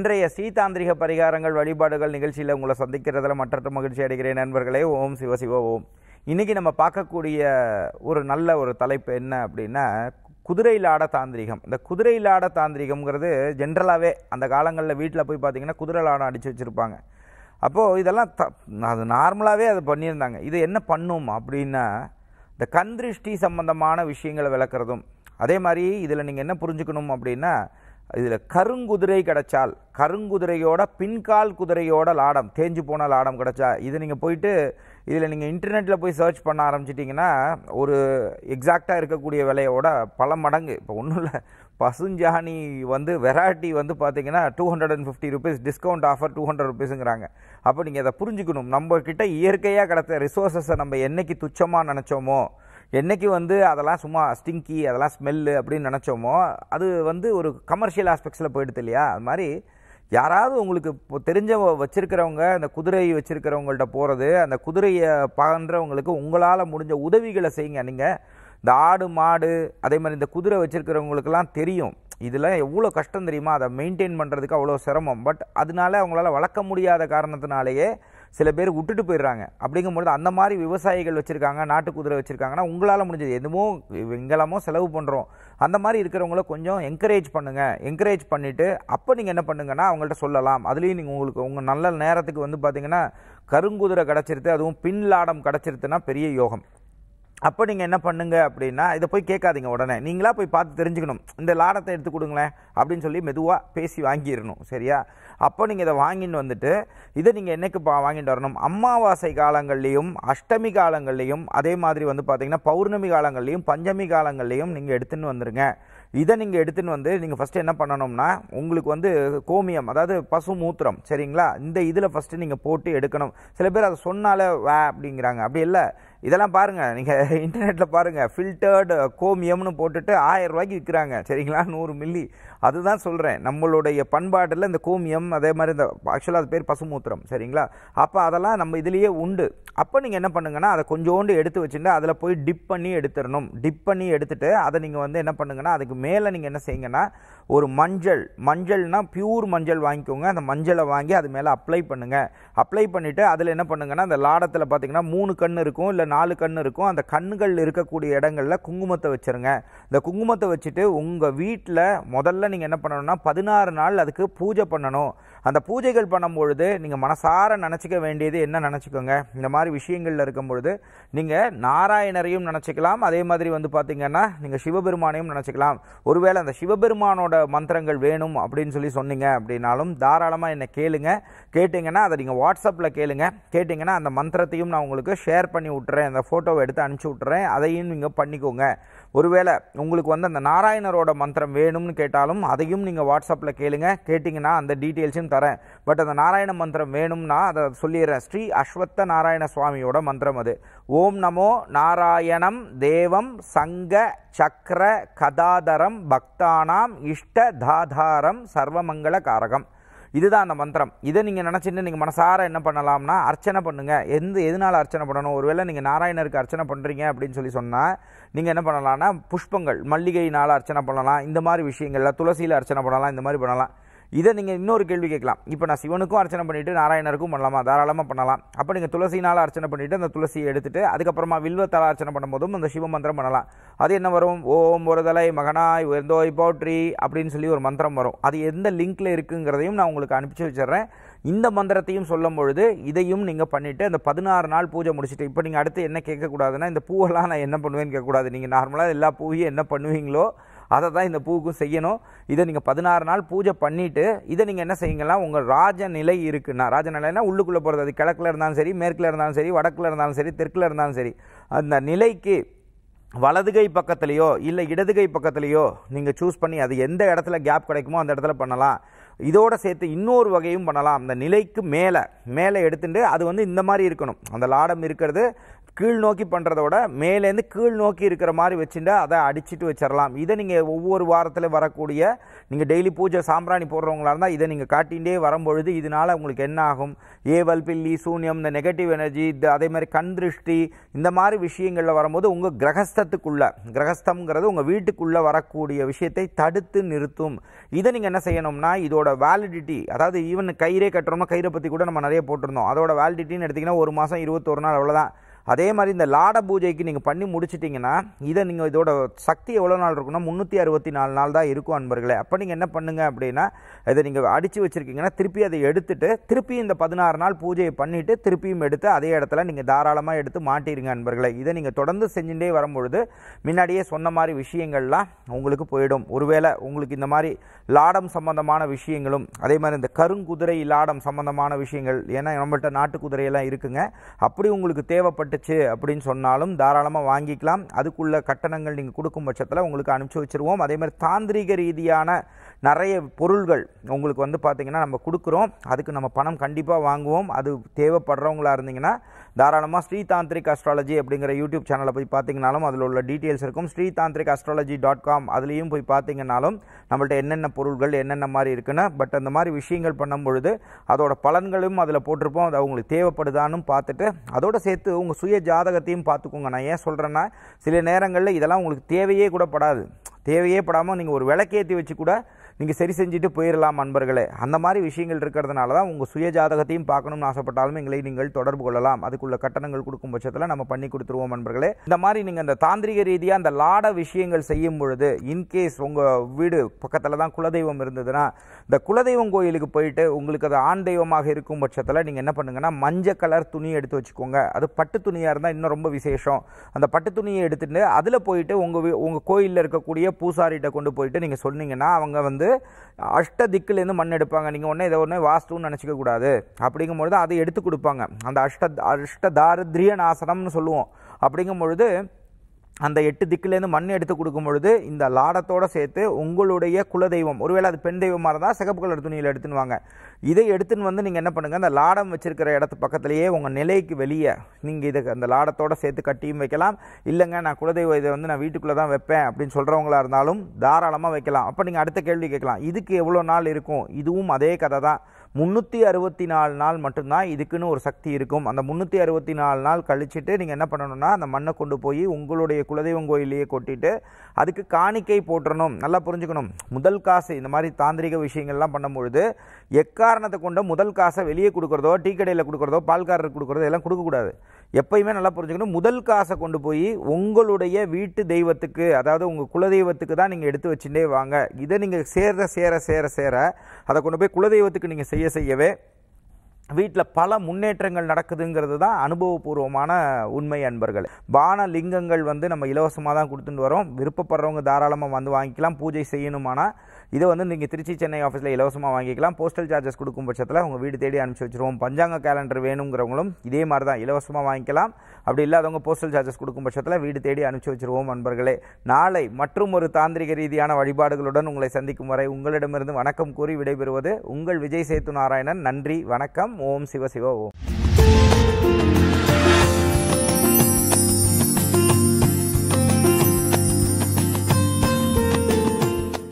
இன்றைய ஸ்ரீ தாந்திரிக பரிகாரங்கள் வழிபாடுகள் நிகழ்ச்சியில் உங்களை சந்திக்கிறதுல மற்ற மகிழ்ச்சி அடைகிறேன் நண்பர்களே. ஓம் சிவ சிவ ஓம். இன்றைக்கி நம்ம பார்க்கக்கூடிய ஒரு நல்ல ஒரு தலைப்பு என்ன அப்படின்னா, குதிரையிலாட தாந்திரிகம். இந்த குதிரையிலாட தாந்திரிகம்ங்கிறது ஜென்ரலாகவே அந்த காலங்களில் வீட்டில் போய் பார்த்தீங்கன்னா குதிரை லாடம் அடித்து வச்சுருப்பாங்க. அப்போது இதெல்லாம் அது நார்மலாகவே அது பண்ணியிருந்தாங்க. இது என்ன பண்ணும் அப்படின்னா, இந்த கண் திருஷ்டி சம்பந்தமான விஷயங்களை விளக்குறதும், அதே மாதிரி இதில் நீங்கள் என்ன புரிஞ்சுக்கணும் அப்படின்னா, இதில் கருங்குதிரை கிடச்சால், கருங்குதிரையோட பின்கால் குதிரையோட லாடம், தேஞ்சு போன லாடம் கிடச்சா, இது நீங்கள் போயிட்டு இதில் நீங்கள் இன்டர்நெட்டில் போய் சர்ச் பண்ண ஆரம்பிச்சிட்டிங்கன்னா ஒரு எக்ஸாக்டாக இருக்கக்கூடிய விலையோட பல மடங்கு. இப்போ ஒன்றும் இல்லை, பசுஞ்சாணி வெரைட்டி பார்த்தீங்கன்னா 250 rupees டிஸ்கவுண்ட் ஆஃபர் 200 rupeesங்கிறாங்க. அப்போ நீங்கள் அதை புரிஞ்சுக்கணும். நம்மக்கிட்ட இயற்கையாக கிடைத்த ரிசோர்ஸஸை நம்ம என்றைக்கு துச்சமாக நினச்சோமோ, என்றைக்கு அதெல்லாம் சும்மா ஸ்டிங்கி, அதெல்லாம் ஸ்மெல்லு அப்படின்னு நினச்சோமோ, அது ஒரு கமர்ஷியல் ஆஸ்பெக்ட்ஸில் போயிடுது இல்லையா? அது மாதிரி யாராவது உங்களுக்கு இப்போ தெரிஞ்ச வச்சுருக்கிறவங்க, அந்த குதிரை வச்சுருக்கிறவங்கள்ட்ட போகிறது, அந்த குதிரையை பண்ணுறவங்களுக்கு உங்களால் முடிஞ்ச உதவிகளை செய்யுங்க. நீங்கள் இந்த ஆடு மாடு அதே மாதிரி இந்த குதிரை வச்சுருக்கிறவங்களுக்கெல்லாம் தெரியும் இதெல்லாம் எவ்வளோ கஷ்டம் தெரியுமா, அதை மெயின்டைன் பண்ணுறதுக்கு அவ்வளோ சிரமம். பட் அதனால அவங்களால வளர்க்க முடியாத காரணத்தினாலேயே சில பேர் விட்டுட்டு போயிடுறாங்க. அப்படிங்கும்பொழுது அந்த மாதிரி விவசாயிகள் வச்சுருக்காங்க, நாட்டு குதிரை வச்சுருக்காங்கன்னா உங்களால் முடிஞ்சது எதுமோ எங்கெல்லாமோ செலவு பண்ணுறோம், அந்த மாதிரி இருக்கிறவங்கள கொஞ்சம் என்கரேஜ் பண்ணுங்கள். என்கரேஜ் பண்ணிவிட்டு அப்போ நீங்கள் என்ன பண்ணுங்கன்னா அவங்கள்ட்ட சொல்லலாம். அதுலேயும் நீங்கள் உங்களுக்கு உங்கள் நல்ல நேரத்துக்கு பார்த்தீங்கன்னா கருங்குதிரை கிடச்சிருது, அதுவும் பின் லாடம் கிடச்சிருதுன்னா பெரிய யோகம். அப்போ நீங்கள் என்ன பண்ணுங்க அப்படின்னா, இதை போய் கேட்காதீங்க, உடனே நீங்களாக போய் பார்த்து தெரிஞ்சுக்கணும். இந்த லாடத்தை எடுத்து கொடுங்களேன் அப்படின்னு சொல்லி மெதுவாக பேசி வாங்கிடணும். சரியா? அப்போ நீங்கள் இதை வாங்கிட்டு வந்துட்டு இதை நீங்கள் என்னைக்கு வாங்கிட்டு வரணும், அமாவாசை காலங்கள்லேயும் அஷ்டமி காலங்கள்லேயும் அதே மாதிரி பார்த்தீங்கன்னா பௌர்ணமி காலங்கள்லேயும் பஞ்சமி காலங்கள்லேயும் நீங்கள் எடுத்துன்னு வந்துடுங்க. இதை நீங்கள் எடுத்துன்னு நீங்கள் ஃபஸ்ட்டு என்ன பண்ணணும்னா, உங்களுக்கு கோமியம், அதாவது பசு மூத்திரம், சரிங்களா, இந்த இதில் ஃபஸ்ட்டு நீங்கள் போட்டு எடுக்கணும். சில பேர் அதை சொன்னாலே வே அப்படிங்கிறாங்க. அப்படி இல்லை, இதெல்லாம் பாருங்கள், நீங்கள் இன்டர்நெட்டில் பாருங்கள், ஃபில்டர்டு கோமியம்னு போட்டுட்டு 1000 ரூபாய்க்கு விற்கிறாங்க. சரிங்களா? 100 மில்லி. அதுதான் சொல்கிறேன், நம்மளுடைய பண்பாட்டில் இந்த கோமியம் அதே மாதிரி இந்த ஆக்சுவலாக அது பேர் பசுமூத்திரம். சரிங்களா? அப்போ அதெல்லாம் நம்ம இதுலேயே உண்டு. அப்போ நீங்கள் என்ன பண்ணுங்கன்னா, அதை கொஞ்சோண்டு எடுத்து வச்சுட்டு அதில் போய் டிப் பண்ணி எடுத்துடணும். டிப் பண்ணி எடுத்துகிட்டு அதை நீங்கள் என்ன பண்ணுங்கன்னா, அதுக்கு மேலே நீங்கள் என்ன செய்யுங்கன்னா, ஒரு மஞ்சள்னா பியூர் மஞ்சள் வாங்கிக்கோங்க. அந்த மஞ்சளை வாங்கி அது மேலே அப்ளை பண்ணுங்கள். அப்ளை பண்ணிவிட்டு அதில் என்ன பண்ணுங்கன்னா, அந்த லாடத்தில் பார்த்தீங்கன்னா 3 கண் இருக்கும், இல்லை 4 கண் இருக்கும். அந்த கண்ணுகள் இருக்கக்கூடிய இடங்களில் குங்குமத்தை வச்சுருங்க. இந்த குங்குமத்தை வச்சுட்டு உங்கள் வீட்டில் முதல்ல நீங்கள் என்ன பண்ணணும்னா 16 நாள் அதுக்கு பூஜை பண்ணணும். அந்த பூஜைகள் பண்ணும்பொழுது நீங்கள் மனசார நினச்சிக்க வேண்டியது என்ன நினச்சிக்கோங்க, இந்த மாதிரி விஷயங்களில் இருக்கும்பொழுது நீங்கள் நாராயணரையும் நினச்சிக்கலாம், அதே மாதிரி பார்த்தீங்கன்னா நீங்கள் சிவபெருமானையும் நினச்சிக்கலாம். ஒருவேளை அந்த சிவபெருமானோட மந்திரங்கள் வேணும் அப்படின்னு சொல்லி சொன்னீங்க அப்படின்னாலும் தாராளமாக என்னை கேளுங்க. கேட்டிங்கன்னா அதை நீங்கள் வாட்ஸ்அப்பில் கேளுங்க. கேட்டிங்கன்னா அந்த மந்திரத்தையும் நான் உங்களுக்கு ஷேர் பண்ணி விட்டுறேன், அந்த ஃபோட்டோவை எடுத்து அனுப்பிச்சி விட்டுறேன், அதையும் நீங்கள் பண்ணிக்கோங்க. ஒருவேளை உங்களுக்கு அந்த நாராயணரோட மந்திரம் வேணும்னு கேட்டாலும் அதையும் நீங்கள் வாட்ஸ்அப்பில் கேளுங்க. கேட்டிங்கன்னா அந்த டீட்டெயில்ஸும் தரேன். பட் அந்த நாராயண மந்திரம் வேணும்னா அதை சொல்லிடுறேன். ஸ்ரீ அஸ்வத்த நாராயண சுவாமியோட மந்திரம் அது. ஓம் நமோ நாராயணம் தேவம் சங்க சக்கர கதாதரம் பக்தானாம் இஷ்ட தாதாரம் சர்வமங்கள காரகம். இதுதான் அந்த மந்திரம். இதை நீங்கள் நினச்சிட்டு நீங்கள் மனசார என்ன பண்ணலாம்னா அர்ச்சனை பண்ணுங்கள். எதனால் அர்ச்சனை பண்ணணும், ஒருவேளை நீங்கள் நாராயணருக்கு அர்ச்சனை பண்ணுறீங்க அப்படின்னு சொல்லி சொன்னால் நீங்கள் என்ன பண்ணலாம்னா புஷ்பங்கள், மல்லிகையினால் அர்ச்சனை பண்ணலாம், இந்த மாதிரி விஷயங்களில் துளசியில் அர்ச்சனை பண்ணலாம், இந்த மாதிரி பண்ணலாம். இதை நீங்கள் இன்னொரு கேள்வி கேட்கலாம், இப்போ நான் சிவனுக்கும் அர்ச்சனை பண்ணிவிட்டு நாராயணருக்கும் பண்ணலாமா? தாராளமாக பண்ணலாம். அப்போ நீங்கள் துளசினால் அர்ச்சனை பண்ணிவிட்டு அந்த துளசியை எடுத்துகிட்டு அதுக்கப்புறமா வில்வத்தால் அர்ச்சனை பண்ணும்போதும் அந்த சிவ மந்திரம் பண்ணலாம். அது என்ன வரும், ஓம் ஒருதலை மகனாய் உயர்ந்தோய் போற்றி அப்படின்னு சொல்லி ஒரு மந்திரம் வரும். அது எந்த லிங்க்கில் இருக்குங்கிறதையும் நான் உங்களுக்கு அனுப்பிச்சி வச்சிடுறேன். இந்த மந்திரத்தையும் சொல்லும் பொழுது இதையும் நீங்கள் பண்ணிவிட்டு அந்த 16 நாள் பூஜை முடிச்சுட்டு, இப்போ நீங்கள் அடுத்து என்ன கேட்கக்கூடாதுன்னா, இந்த பூவெல்லாம் நான் என்ன பண்ணுவேன்னு கேட்கக்கூடாது. நீங்கள் நார்மலாக எல்லா பூவையும் என்ன பண்ணுவீங்களோ அதை தான் இந்த பூவுக்கும் செய்யணும். இதை நீங்கள் 16 நாள் பூஜை பண்ணிவிட்டு இதை நீங்கள் என்ன செய்யுங்கன்னா, உங்கள் ராஜநிலை இருக்குன்னா, ராஜநிலைன்னா உள்ளுக்குள்ளே போகிறது, அது கிழக்கில் இருந்தாலும் சரி, மேற்கில் இருந்தாலும் சரி, வடக்கில் இருந்தாலும் சரி, தெற்கில் இருந்தாலும் சரி, அந்த நிலைக்கு வலதுகை பக்கத்துலேயோ இல்லை இடதுகை பக்கத்துலேயோ நீங்கள் சூஸ் பண்ணி அது எந்த இடத்துல கேப் கிடைக்குமோ அந்த இடத்துல பண்ணலாம். இதோட சேர்த்து இன்னொரு வகையும் பண்ணலாம். அந்த நிலைக்கு மேலே எடுத்துட்டு அது இந்த மாதிரி இருக்கணும். அந்த லாடம் இருக்கிறது கீழ் நோக்கி பண்ணுறதோட மேலேருந்து கீழ் நோக்கி இருக்கிற மாதிரி வச்சுட்டு அதை அடிச்சுட்டு வச்சிடலாம். இதை நீங்கள் ஒவ்வொரு வாரத்தில் வரக்கூடிய நீங்கள் டெய்லி பூஜை சாம்பிராணி போடுறவங்களா இருந்தால் இதை நீங்கள் காட்டிகிட்டே வரும்பொழுது இதனால் உங்களுக்கு என்ன ஆகும், ஏவல் பில்லி சூன்யம் இந்த நெகட்டிவ் எனர்ஜி அதே மாதிரி கண் திருஷ்டி இந்த மாதிரி விஷயங்களில் வரும்போது உங்கள் கிரகஸ்தம்ங்கிறது உங்கள் வீட்டுக்குள்ளே வரக்கூடிய விஷயத்தை தடுத்து நிறுத்தும். இதை நீங்கள் என்ன செய்யணும்னா இதோட வேலிடிட்டி, அதாவது ஈவன் கயிறே கட்டுறோம்னா கயிறை பற்றி கூட நம்ம நிறைய போட்டிருந்தோம். அதோட வேலிடிட்டின்னு எடுத்திங்கன்னா 1 மாதம் 21 நாள் அவ்வளோதான். அதே மாதிரி இந்த லாட பூஜைக்கு நீங்கள் பண்ணி முடிச்சிட்டிங்கன்னா இதை நீங்கள் இதோட சக்தி எவ்வளோ நாள் இருக்குன்னா 364 நாள் தான் இருக்கும் அன்பர்களே. அப்போ நீங்கள் என்ன பண்ணுங்கள் அப்படின்னா இதை நீங்கள் அடித்து வச்சுருக்கீங்கன்னா திருப்பி அதை எடுத்துட்டு திருப்பி இந்த 16 நாள் பூஜையை பண்ணிவிட்டு திருப்பியும் எடுத்து அதே இடத்துல நீங்கள் தாராளமாக எடுத்து மாட்டிடுங்க அன்பர்களே. இதை நீங்கள் தொடர்ந்து செஞ்சுட்டே வரும்பொழுது முன்னாடியே சொன்ன மாதிரி விஷயங்கள்லாம் உங்களுக்கு போயிடும். ஒருவேளை உங்களுக்கு இந்த மாதிரி லாடம் சம்பந்தமான விஷயங்களும் அதே மாதிரி இந்த கருங்குதிரை லாடம் சம்பந்தமான விஷயங்கள், ஏன்னா நம்மள்கிட்ட நாட்டு குதிரையெல்லாம் இருக்குங்க, அப்படி உங்களுக்கு தேவைப்பட்டுச்சு அப்படின்னு சொன்னாலும் தாராளமாக வாங்கிக்கலாம். அதுக்குள்ள கட்டணங்கள் நீங்கள் கொடுக்கும் பட்சத்தில் உங்களுக்கு அனுப்பிச்சி வச்சுருவோம். அதே மாதிரி தாந்திரிக ரீதியான நிறைய பொருள்கள் உங்களுக்கு வந்து பார்த்திங்கன்னா நம்ம கொடுக்குறோம். அதுக்கு நம்ம பணம் கண்டிப்பாக வாங்குவோம். அது தேவைப்படுறவங்களா இருந்தீங்கன்னா தாராளமாக ஸ்ரீ தாந்திரிக் அஸ்ட்ராலஜி அப்படிங்கிற யூடியூப் சேனலை போய் பார்த்தீங்கன்னாலும் அதில் உள்ள டீட்டெயில்ஸ் இருக்கும். SreeTantricAstrology.com அதுலேயும் போய் பார்த்தீங்கன்னாலும் நம்மள்ட்ட என்னென்ன பொருள்கள் என்னென்ன மாதிரி இருக்குன்னு. பட் அந்த மாதிரி விஷயங்கள் பண்ணும் பொழுது அதோட பலன்களும் அதில் போட்டிருப்போம். அது அவங்களுக்கு தேவைப்படுதான்னு பார்த்துட்டு அதோட சேர்த்து உங்கள் சுய ஜாதகத்தையும் பார்த்துக்கோங்க. நான் ஏன் சொல்கிறேன்னா சில நேரங்களில் இதெல்லாம் உங்களுக்கு தேவையே கூட படாது. தேவையே படாமல் நீங்கள் ஒரு விளக்கேற்றி வச்சு கூட நீங்கள் சரி செஞ்சுட்டு போயிடலாம் அன்பர்களே. அந்த மாதிரி விஷயங்கள் இருக்கிறதுனால தான் உங்கள் சுய ஜாதகத்தையும் பார்க்கணும்னு ஆசைப்பட்டாலும் எங்களை நீங்கள் தொடர்பு கொள்ளலாம். அதுக்குள்ள கட்டணங்கள் கொடுக்கும் பட்சத்தில் நம்ம பண்ணி கொடுத்துருவோம் அன்பர்களே. இந்த மாதிரி நீங்கள் அந்த தாந்திரிக ரீதியாக அந்த லாட விஷயங்கள் செய்யும் பொழுது இன்கேஸ் உங்கள் வீடு பக்கத்தில் தான் குலதெய்வம் இருந்ததுன்னா இந்த குலதெய்வம் கோயிலுக்கு போயிட்டு உங்களுக்கு அது ஆண் தெய்வமாக இருக்கும் பட்சத்தில் நீங்கள் என்ன பண்ணுங்கன்னா மஞ்சள் கலர் துணி எடுத்து வச்சுக்கோங்க. அது பட்டு துணியாக இருந்தால் இன்னும் ரொம்ப விசேஷம். அந்த பட்டு துணியை எடுத்துட்டு அதில் போயிட்டு உங்கள் கோயிலில் இருக்கக்கூடிய பூசாரிகிட்ட கொண்டு போயிட்டு நீங்கள் சொன்னீங்கன்னா அவங்க வந்து அஷ்ட திக்குலேருந்து மண் எடுப்பாங்க. நீங்கள் ஒன்றே இதை ஒன்றே வாஸ்துன்னு நினச்சிக்க கூடாது. அப்படிங்கும்பொழுது அதை எடுத்து கொடுப்பாங்க. அந்த அஷ்ட தாரித்ரிய நாசனம்னு சொல்லுவோம். அப்படிங்கும்பொழுது அந்த 8 திக்குலேருந்து மண் எடுத்து கொடுக்கும் பொழுது இந்த லாடத்தோடு சேர்த்து உங்களுடைய குலதெய்வம், ஒருவேளை அது பெண் தெய்வமாக இருந்தால் சிகப்பு கலர் துணியில் எடுத்துன்னு வாங்க. இதை எடுத்துன்னு வந்து நீங்கள் என்ன பண்ணுங்கள், அந்த லாடம் வச்சிருக்கிற இடத்து பக்கத்துலேயே உங்கள் நிலைக்கு வெளியே நீங்கள் இதை அந்த லாடத்தோடு சேர்த்து கட்டியும் வைக்கலாம். இல்லைங்க நான் குலதெய்வம் இதை வந்து நான் வீட்டுக்குள்ளே தான் வைப்பேன் அப்படின்னு சொல்கிறவங்களா இருந்தாலும் தாராளமாக வைக்கலாம். அப்போ நீங்கள் அடுத்த கேள்வி கேட்கலாம், இதுக்கு எவ்வளோ நாள் இருக்கும்? இதுவும் அதே கதை தான். 364 நாள் மட்டும்தான் இதுக்குன்னு ஒரு சக்தி இருக்கும். அந்த 364 நாள் கழிச்சுட்டு நீங்கள் என்ன பண்ணணும்னா அந்த மண்ணை கொண்டு போய் உங்களுடைய குலதெய்வம் கோயிலையே கொட்டிட்டு அதுக்கு காணிக்கை போட்டுறணும். நல்லா புரிஞ்சுக்கணும். முதல் காசு இந்த மாதிரி தாந்திரிக விஷயங்கள்லாம் பண்ணும்பொழுது எக்காரணத்தை கொண்ட முதல் காசை வெளியே கொடுக்குறதோ டீ கடையில் கொடுக்குறதோ பால்காரருக்கு கொடுக்குறதோ எல்லாம் கொடுக்கக்கூடாது. எப்பயுமே நல்லா புரிஞ்சுக்கணும். முதல் காசை கொண்டு போய் உங்களுடைய வீட்டு தெய்வத்துக்கு, அதாவது உங்கள் குலதெய்வத்துக்கு தான் நீங்கள் எடுத்து வச்சுட்டே வாங்க. இதை நீங்கள் சேர அதை கொண்டு போய் குலதெய்வத்துக்கு நீங்கள் செய்யவே வீட்டில் பல முன்னேற்றங்கள் நடக்குதுங்கிறது தான் அனுபவபூர்வமான உண்மை அன்பர்கள். பான லிங்கங்கள் வந்து நம்ம இலவசமாக தான் கொடுத்துட்டு வரோம். விருப்பப்படுறவங்க தாராளமாக வந்து வாங்கிக்கலாம். பூஜை செய்யணுமானா இதை வந்து நீங்கள் திருச்சி சென்னை ஆஃபீஸில் இலவசமாக வாங்கிக்கலாம். போஸ்டல் சார்ஜஸ் கொடுக்கும் பட்சத்தில் உங்கள் வீடு தேடி அனுப்பிச்சி வச்சுருவோம். பஞ்சாங்க கேலண்டர் வேணுங்கிறவங்களும் இதே மாதிரி தான் இலவசமாக வாங்கிக்கலாம். அப்படி இல்லாதவங்க போஸ்டல் சார்ஜஸ் கொடுக்கும் பட்சத்தில் வீடு தேடி அனுப்பிச்சி வச்சுருவோம் அன்பர்களே. நாளை மற்றும் ஒரு தாந்திரிக ரீதியான வழிபாடுகளுடன் உங்களை சந்திக்கும் வரை உங்களிடமிருந்து வணக்கம் கூறி விடைபெறுவது உங்கள் விஜய் சேத்து நாராயணன். நன்றி, வணக்கம். ஓம் சிவ சிவ ஓம்.